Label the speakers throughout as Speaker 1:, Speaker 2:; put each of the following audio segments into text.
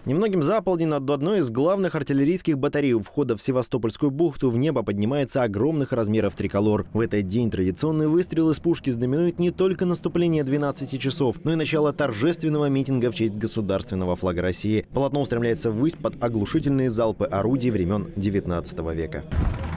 Speaker 1: Немногим за полдень над одной из главных артиллерийских батарей у входа в Севастопольскую бухту в небо поднимается огромных размеров триколор. В этот день традиционный выстрел из пушки знаменует не только наступление 12 часов, но и начало торжественного митинга в честь государственного флага России. Полотно устремляется ввысь под оглушительные залпы орудий времен XIX века.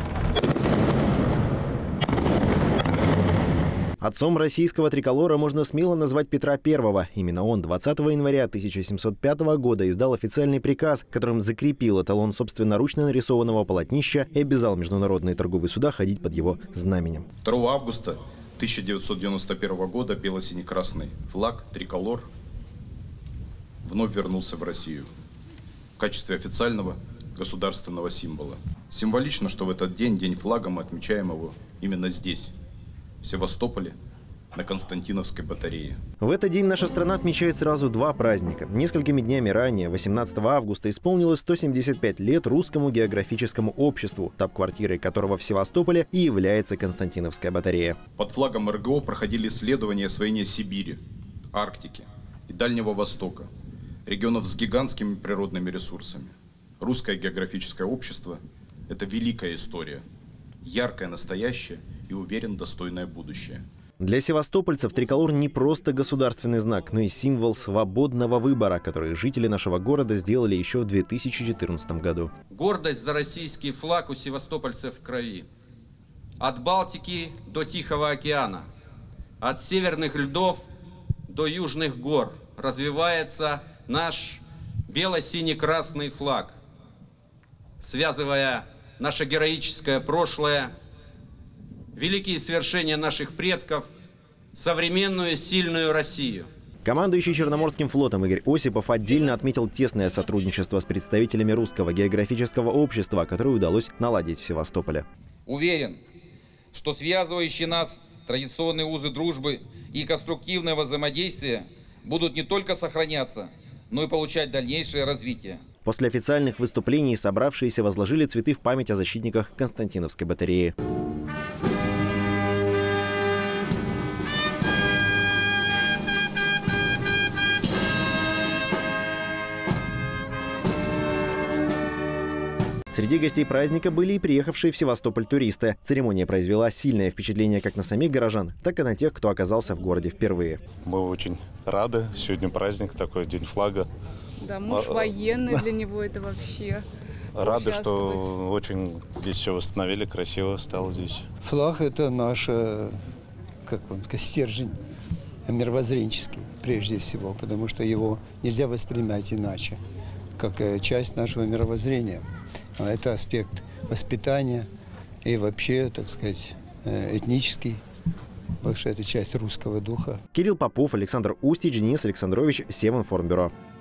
Speaker 1: Отцом российского триколора можно смело назвать Петра I. Именно он 20 января 1705 года издал официальный приказ, которым закрепил эталон собственноручно нарисованного полотнища и обязал международные торговые суда ходить под его знаменем.
Speaker 2: 2 августа 1991 года бело-сине-красный флаг триколор вновь вернулся в Россию в качестве официального государственного символа. Символично, что в этот день, день флага, мы отмечаем его именно здесь, в Севастополе, на Константиновской батарее.
Speaker 1: В этот день наша страна отмечает сразу два праздника. Несколькими днями ранее, 18 августа, исполнилось 175 лет Русскому географическому обществу, штаб-квартирой которого в Севастополе и является Константиновская батарея.
Speaker 2: Под флагом РГО проходили исследования освоения Сибири, Арктики и Дальнего Востока, регионов с гигантскими природными ресурсами. Русское географическое общество – это великая история, яркое настоящее и, уверен, достойное будущее.
Speaker 1: Для севастопольцев триколор не просто государственный знак, но и символ свободного выбора, который жители нашего города сделали еще в 2014 году.
Speaker 3: Гордость за российский флаг у севастопольцев в крови. От Балтики до Тихого океана, от северных льдов до южных гор развивается наш бело-сине-красный флаг, связывая наше героическое прошлое, великие свершения наших предков, современную сильную Россию.
Speaker 1: Командующий Черноморским флотом Игорь Осипов отдельно отметил тесное сотрудничество с представителями Русского географического общества, которое удалось наладить в Севастополе.
Speaker 4: Уверен, что связывающие нас традиционные узы дружбы и конструктивного взаимодействия будут не только сохраняться, но и получать дальнейшее развитие.
Speaker 1: После официальных выступлений собравшиеся возложили цветы в память о защитниках Константиновской батареи. Среди гостей праздника были и приехавшие в Севастополь туристы. Церемония произвела сильное впечатление как на самих горожан, так и на тех, кто оказался в городе впервые.
Speaker 5: Мы очень рады. Сегодня праздник такой, День флага.
Speaker 6: Да, муж военный, для него это вообще.
Speaker 5: Рады, что очень здесь все восстановили, красиво стало здесь.
Speaker 7: Флаг – это наш, стержень мировоззренческий, прежде всего, потому что его нельзя воспринимать иначе, как часть нашего мировоззрения. Это аспект воспитания и вообще, так сказать, этнический, потому что это часть русского духа.
Speaker 1: Кирилл Попов, Александр Устич, Денис Александрович, Севинформбюро.